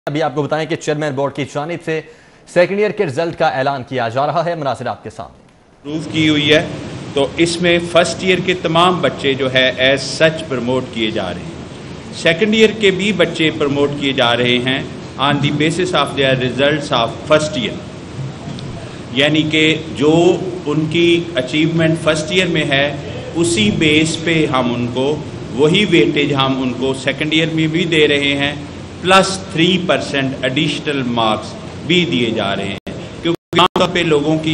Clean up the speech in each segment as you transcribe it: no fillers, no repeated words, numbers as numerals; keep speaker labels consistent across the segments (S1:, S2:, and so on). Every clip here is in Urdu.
S1: ابھی آپ کو بتائیں کہ چیئرمین بورڈ کی جانب سے سیکنڈ ایئر کے رزلٹ کا اعلان کیا جا رہا ہے۔ مناظر آپ کے سامنے
S2: پروف کی ہوئی ہے، تو اس میں فرسٹ ایئر کے تمام بچے جو ہے ایز سچ پروموٹ کیے جا رہے ہیں۔ سیکنڈ ایئر کے بھی بچے پروموٹ کیے جا رہے ہیں on the basis of their results of first year, یعنی کہ جو ان کی اچیومنٹ فرسٹ ایئر میں ہے اسی بیس پہ ہم ان کو وہی ویٹیج ہم ان کو سیکنڈ ایئر میں بھی دے رہے ہیں، پلس 3% ایڈیشنل مارکس بھی دیے جا رہے ہیں، کیونکہ عام طور پہ لوگوں کی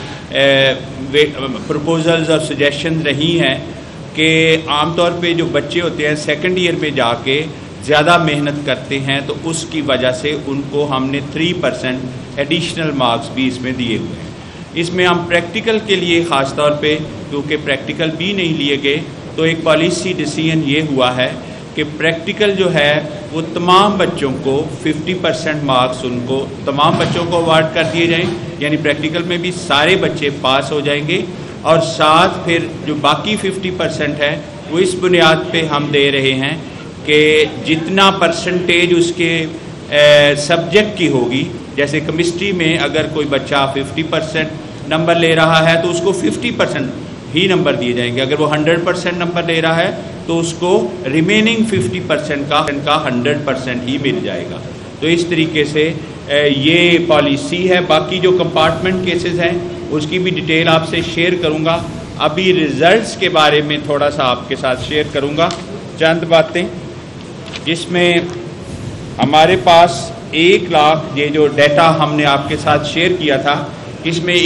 S2: یہ پروپوزلز اور سجیشن رہی ہیں کہ عام طور پہ جو بچے ہوتے ہیں سیکنڈ ایئر میں جا کے زیادہ محنت کرتے ہیں، تو اس کی وجہ سے ان کو ہم نے 3% ایڈیشنل مارکس بھی اس میں دیے ہوئے ہیں۔ اس میں ہم پریکٹیکل کے لیے خاص طور پہ کیونکہ پریکٹیکل بھی نہیں لیے گئے، تو ایک پالیسی ڈیسیژن یہ ہوا ہے کہ پریکٹیکل جو ہے وہ تمام بچوں کو 50% مارکس ان کو تمام بچوں کو اوارڈ کر دیے جائیں، یعنی پریکٹیکل میں بھی سارے بچے پاس ہو جائیں گے، اور ساتھ پھر جو باقی 50% ہے وہ اس بنیاد پہ ہم دے رہے ہیں کہ جتنا پرسنٹیج اس کے سبجیکٹ کی ہوگی، جیسے کیمسٹری میں اگر کوئی بچہ 50% نمبر لے رہا ہے تو اس کو 50% ہی نمبر دیے جائیں گے، اگر وہ 100% نمبر لے رہا ہے تو اس کو ریمیننگ 50% کا 100% ہی مل جائے گا۔ تو اس طریقے سے یہ پالیسی ہے۔ باقی جو کمپارٹمنٹ کیسز ہیں اس کی بھی ڈیٹیل آپ سے شیئر کروں گا۔ ابھی ریزلٹس کے بارے میں تھوڑا سا آپ کے ساتھ شیئر کروں گا چند باتیں، جس میں ہمارے پاس 1 لاکھ یہ جو ڈیٹا ہم نے آپ کے ساتھ شیئر کیا تھا، اس میں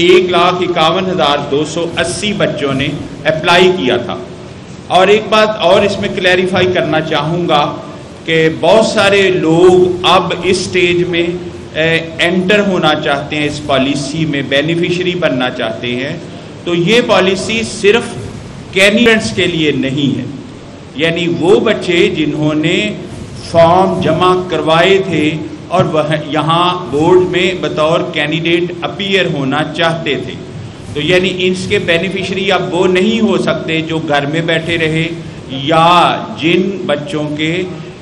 S2: 1,51,280 بچوں نے اپلائی کیا تھا۔ اور ایک بات اور اس میں کلیریفائی کرنا چاہوں گا کہ بہت سارے لوگ اب اس سٹیج میں انٹر ہونا چاہتے ہیں، اس پالیسی میں بینیفیشری بننا چاہتے ہیں، تو یہ پالیسی صرف کینڈیڈیٹس کے لیے نہیں ہے، یعنی وہ بچے جنہوں نے فارم جمع کروائے تھے اور وہ یہاں بورڈ میں بطور کینڈیڈیٹ اپیئر ہونا چاہتے تھے، تو یعنی اس کے بینیفیشری اب وہ نہیں ہو سکتے جو گھر میں بیٹھے رہے یا جن بچوں کے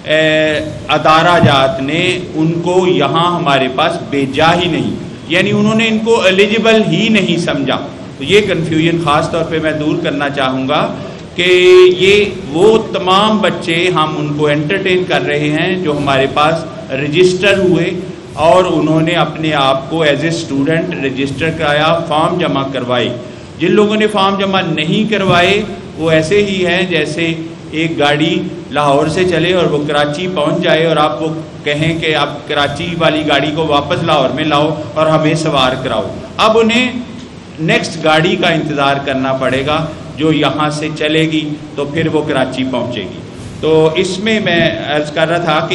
S2: ادارہ جات نے ان کو یہاں ہمارے پاس بھیجا ہی نہیں، یعنی انہوں نے ان کو ایلیجبل ہی نہیں سمجھا۔ تو یہ کنفیوژن خاص طور پہ میں دور کرنا چاہوں گا کہ یہ وہ تمام بچے ہم ان کو انٹرٹین کر رہے ہیں جو ہمارے پاس رجسٹر ہوئے اور انہوں نے اپنے آپ کو ایز اے اسٹوڈنٹ رجسٹر کرایا، فارم جمع کروائی۔ جن لوگوں نے فارم جمع نہیں کروائے وہ ایسے ہی ہیں جیسے ایک گاڑی لاہور سے چلے اور وہ کراچی پہنچ جائے اور آپ کو کہیں کہ آپ کراچی والی گاڑی کو واپس لاہور میں لاؤ اور ہمیں سوار کراؤ۔ اب انہیں نیکسٹ گاڑی کا انتظار کرنا پڑے گا جو یہاں سے چلے گی تو پھر وہ کراچی پہنچے گی۔ تو اس میں عرض کر رہا تھا کہ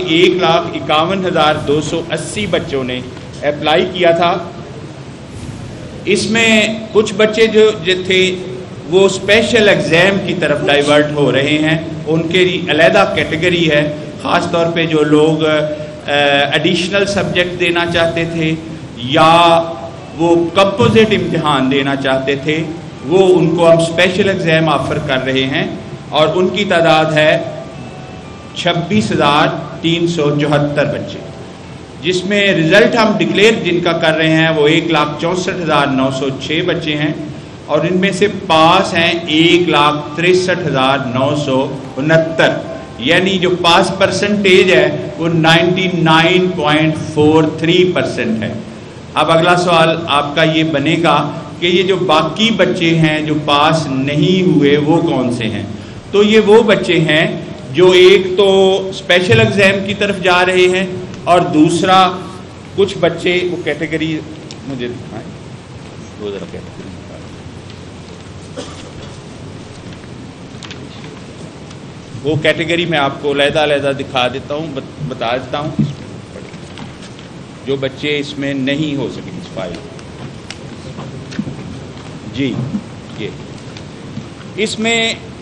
S2: 1,51,280 بچوں نے اپلائی کیا تھا۔ اس میں کچھ بچے جو تھے وہ اسپیشل ایگزام کی طرف ڈائیورٹ ہو رہے ہیں، ان کے علیحدہ کیٹیگری ہے، خاص طور پہ جو لوگ ایڈیشنل سبجیکٹ دینا چاہتے تھے یا وہ کمپوزٹ امتحان دینا چاہتے تھے، وہ ان کو ہم اسپیشل ایگزام آفر کر رہے ہیں، اور ان کی تعداد ہے 26,374 بچے، جس میں رزلٹ ہم ڈکلیئر جن کا کر رہے ہیں وہ 1,64,906 بچے ہیں، اور ان میں سے پاس ہیں 1,63,969، یعنی جو پاس پرسنٹیج ہے وہ 99.43% ہے۔ اب اگلا سوال آپ کا یہ بنے گا کہ یہ جو باقی بچے ہیں جو پاس نہیں ہوئے وہ کون سے ہیں؟ تو یہ وہ بچے ہیں جو ایک تو اسپیشل ایگزام کی طرف جا رہے ہیں، اور دوسرا کچھ بچے وہ کیٹیگری مجھے دکھائیں، وہ ذرا کیٹیگری وہ کیٹیگری میں آپ کو علیحدہ دکھا دیتا ہوں، بتا دیتا ہوں اس میں جو بچے اس میں نہیں ہو سکے اس فائل جی، یہ اس میں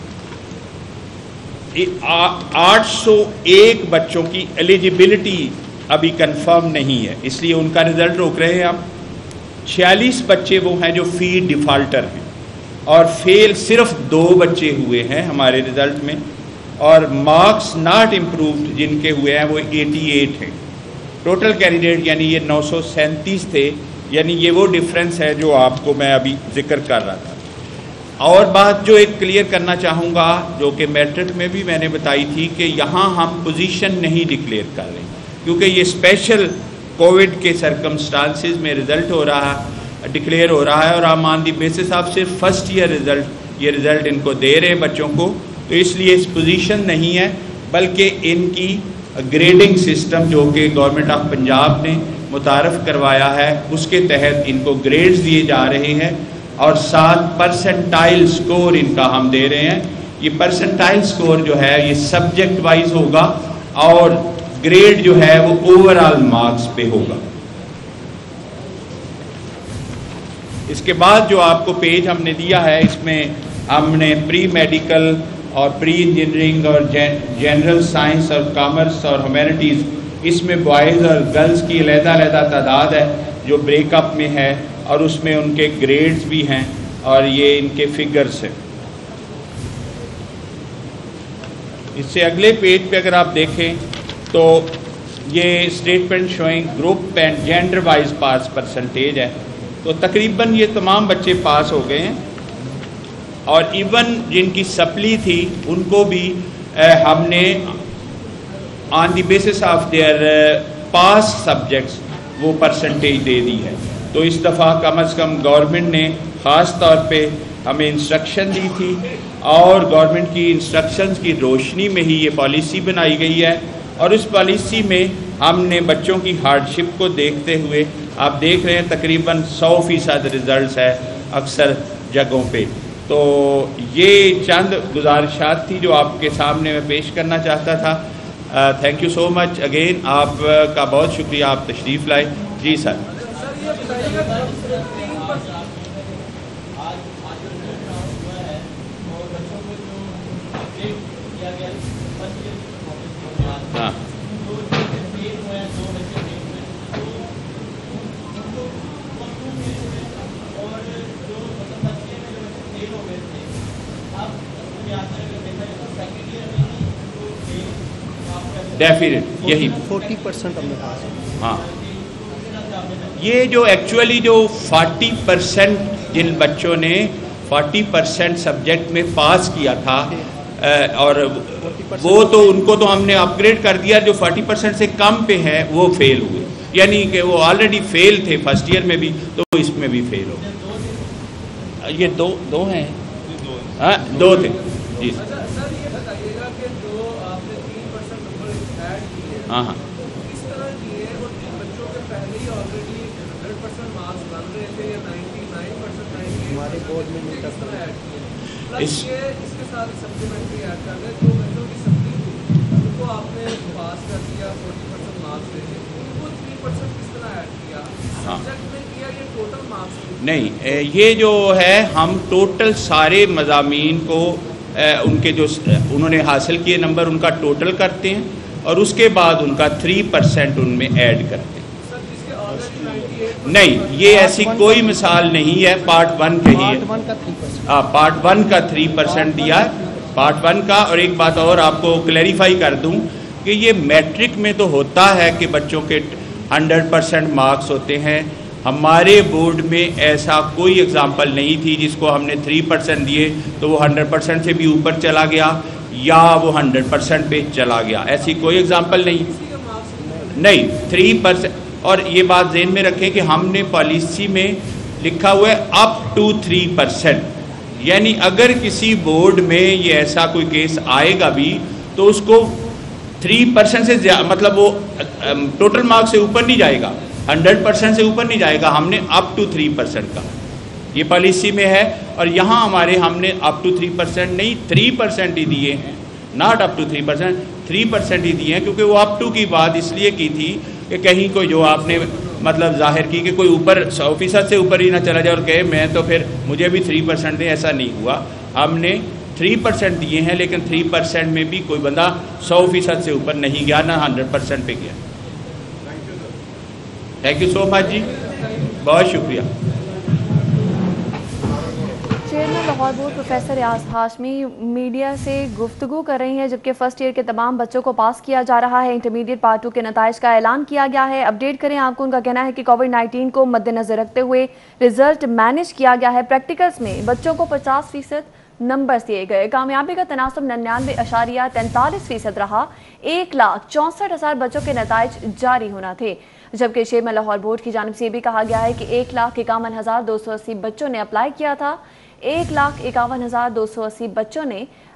S2: 801 بچوں کی ایلیجبلٹی ابھی کنفرم نہیں ہے، اس لیے ان کا رزلٹ روک رہے ہیں ہم۔ 46 بچے وہ ہیں جو فی ڈیفالٹر ہیں، اور فیل صرف 2 بچے ہوئے ہیں ہمارے رزلٹ میں، اور مارکس ناٹ امپرووڈ جن کے ہوئے ہیں وہ 88 ہیں۔ टोटल कैंडिडेट यानी ये 937 थे, यानी ये वो डिफरेंस है जो आपको मैं अभी जिक्र कर रहा था। और बात जो एक क्लियर करना चाहूँगा, जो कि मैट्रिक में भी मैंने बताई थी, कि यहाँ हम पोजीशन नहीं डिक्लेयर कर रहे, क्योंकि ये स्पेशल कोविड के सर्कमस्टांसिस में रिज़ल्ट हो रहा डिक्लेयर हो रहा है, और हम ऑन दी बेसिस ऑफ सिर्फ फर्स्ट ईयर ये रिज़ल्ट इनको दे रहे हैं बच्चों को, तो इसलिए इस पोजीशन नहीं है, बल्कि इनकी ग्रेडिंग सिस्टम जो कि गवर्नमेंट ऑफ पंजाब ने मुतारफ़ करवाया है, उसके तहत इनको ग्रेड्स दिए जा रहे हैं, और 7 परसेंटाइल स्कोर इनका हम दे रहे हैं। ये परसेंटाइल स्कोर जो है ये सब्जेक्ट वाइज होगा, और ग्रेड जो है वो ओवरऑल मार्क्स पे होगा। इसके बाद जो आपको पेज हमने दिया है, इसमें हमने प्री मेडिकल और प्री इंजीनियरिंग और जनरल साइंस और कॉमर्स और ह्यूमैनिटीज़, इसमें बॉयज़ और गर्ल्स की अलग-अलग तादाद है जो ब्रेकअप में है, और उसमें उनके ग्रेड्स भी हैं, और ये इनके फिगर्स हैं। इससे अगले पेज पे अगर आप देखें तो ये statement showing group and gender wise pass percentage है, तो तकरीबन ये तमाम बच्चे पास हो गए हैं, और इवन जिनकी सप्ली थी उनको भी हमने on the basis of their pass subjects वो परसेंटेज दे दी है। तो इस दफ़ा कम से कम गवर्नमेंट ने ख़ास तौर पे हमें इंस्ट्रक्शन दी थी, और गवर्नमेंट की इंस्ट्रक्शंस की रोशनी में ही ये पॉलिसी बनाई गई है, और इस पॉलिसी में हमने बच्चों की हार्डशिप को देखते हुए, आप देख रहे हैं तकरीबन 100% रिज़ल्ट है अक्सर जगहों पे। तो ये चंद गुजारिशात थी जो आपके सामने मैं पेश करना चाहता था। Thank you so much again, आपका बहुत शुक्रिया, आप तशरीफ़ लाए। जी सर। हाँ, डेफिनेट यही
S3: 40% हमने पास।
S2: हाँ, ये जो एक्चुअली जो 40% जिन बच्चों ने 40% सब्जेक्ट में पास किया था, और वो तो उनको तो हमने अपग्रेड कर दिया, जो 40% से कम पे हैं वो फेल हुए, यानी कि वो ऑलरेडी फेल थे फर्स्ट ईयर में भी, तो इसमें भी फेल हो गए। ये दो हैं, हाँ 2 थे जी। हाँ हाँ,
S3: हमारे बोर्ड में नहीं कर
S2: इसके साथ सप्लीमेंट्री ऐड कर दें, जो बच्चों की सप्ली थी उनको आपने पास कर दिया 40% मार्क्स दे दिए, उनको 3% किस तरह ऐड किया? सब्जेक्ट में किया, ये टोटल मार्क्स नहीं, ये जो है हम टोटल सारे मज़ामीन को उनके जो उन्होंने हासिल किए नंबर उनका टोटल करते हैं, और उसके बाद उनका 3% उनमें ऐड करते हैं। नहीं, ये ऐसी कोई मिसाल नहीं है, पार्ट 1 के ही है। पार्ट 1 का 3% दिया है, पार्ट 1 का। और एक बात और आपको क्लैरिफाई कर दूं कि ये मैट्रिक में तो होता है कि बच्चों के 100% मार्क्स होते हैं, हमारे बोर्ड में ऐसा कोई एग्जाम्पल नहीं थी जिसको हमने 3% दिए तो वो 100% से भी ऊपर चला गया, या वो 100% पे चला गया, ऐसी कोई एग्जाम्पल नहीं 3%। और ये बात ज़हन में रखें कि हमने पॉलिसी में लिखा हुआ है अप टू 3%, यानी अगर किसी बोर्ड में ये ऐसा कोई केस आएगा भी तो उसको 3% से मतलब वो टोटल मार्क्स से ऊपर नहीं जाएगा, 100% से ऊपर नहीं जाएगा, हमने अप टू 3% का ये पॉलिसी में है। और यहाँ हमारे हमने अप टू 3% नहीं 3% ही दिए हैं, नॉट अप टू 3%, 3% ही दिए हैं, क्योंकि वो अप टू की बात इसलिए की थी कि कहीं कोई जो आपने मतलब जाहिर की कि कोई ऊपर 100% से ऊपर ही ना चला जाए और कहे मैं तो फिर मुझे भी 3% दें, ऐसा नहीं हुआ। हमने 3% दिए हैं, लेकिन 3% में भी कोई बंदा 100% से ऊपर नहीं गया, ना 100% पे गया। Thank you so much ji, बहुत शुक्रिया।
S4: Chairman Lahore board professor Riaz Hashmi media سے گفتگو کر رہی ہیں، جبکہ فرسٹ ایئر کے تمام بچوں کو پاس کیا جا رہا ہے۔ انٹرمیڈیٹ پارٹ 2 کے نتائج کا اعلان کیا گیا ہے۔ اپڈیٹ کریں آپ کو۔ ان کا کہنا ہے کہ کووڈ-19 کو مد نظر رکھتے ہوئے رزلٹ مینج کیا گیا ہے۔ پریکٹیکلز میں بچوں کو 50% نمبرز دیے گئے۔ کامیابی کا تناسب 99.43% رہا۔ 1,64,000 بچوں کے نتائج جاری ہونا تھے، جبکہ چیئرمین لاہور بورڈ کی جانب سے یہ بھی کہا گیا ہے کہ 1,51,280 بچوں نے اپلائی کیا تھا۔ 1,51,280 بچوں نے